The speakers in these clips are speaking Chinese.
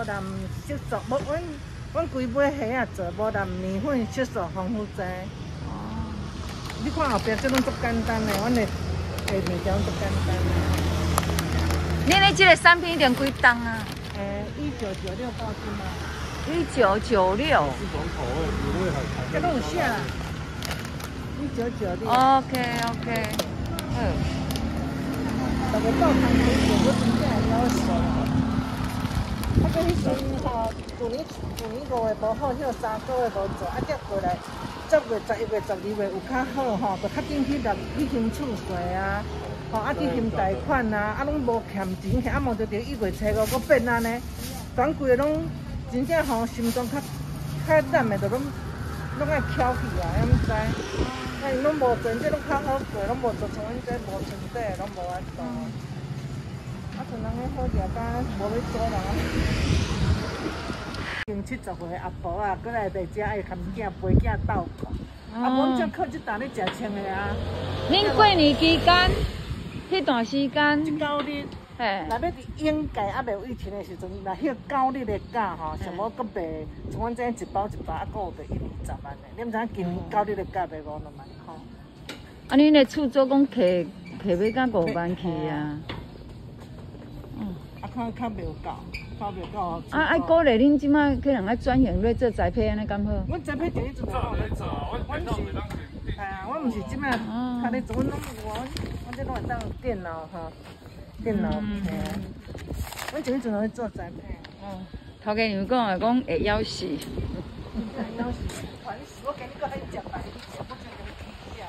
含色素，无阮规买虾啊做，无含面粉、色素丰富剂。哦。你看后壁这拢足简单的，阮的物件足简单的。 恁的这个产品一定几档啊 ？1996包斤嘛。 1996。 这都有写啦。1996。 OK。 大家到摊头前，我真正会了熟。啊，搁迄阵吼，去年5月无好，迄3个月无做，啊，才过来10月、11月、12月有较好吼，就较紧去欠厝税啊，吼啊去欠贷款啊，啊拢无欠钱，欠啊无就1月初5搁变安尼，全规个拢真正吼心脏较冷的，就拢爱翘起啊，敢知？啊，因拢无做，这拢较好过，拢无做像阮这无存底，拢无安做。啊，像人个好食，敢无咧做人。经70岁阿婆啊，过来在遮爱含囝陪囝斗过。啊，无则靠这档咧食穿的啊。 恁过年期间，迄段时间 9日， 嘿， 若要伫应届啊，袂有疫情的时阵，若迄9日的价吼，上无搁卖，像阮这1包1包，啊，搁有着120万的。你毋知影今年9日的价卖5-6万吼。 啊，恁的厝做讲摕要到5万去啊？ 啊，较袂有够，较袂够。 爱鼓励恁即摆可能爱转型来做栽培安尼敢好？ 阮栽培第一阵就好咧做，阮是，阮毋是即摆较咧做，阮拢阮这拢会当电脑吼，电脑嘿。阮第一阵咧做栽培。 头家娘讲啊，讲会枵死。 枵死，烦死！我今日搁咧食饭，我就给你比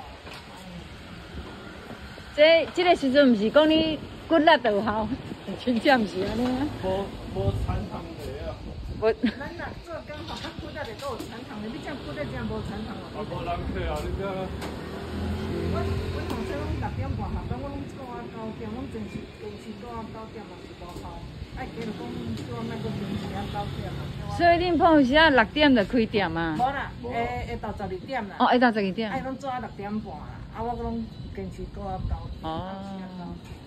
较。 这个时阵毋是讲你骨力就好。真正毋是安尼啊！ 无产糖的啊！ 咱若做工吼，较骨力的都有产糖的，你这骨力这无产糖哦。 无人客啊！你这。 我从小拢6点半下班，我拢到啊9点，阮平时到啊9点嘛是无效。哎，加就讲叫我莫搁平时啊9点嘛。 所以恁碰时啊6点就开店啊？ 无啦，会到12点啦。 哦，会到12点。 哎，拢做啊6点半啦，啊我拢坚持到啊9点。哦。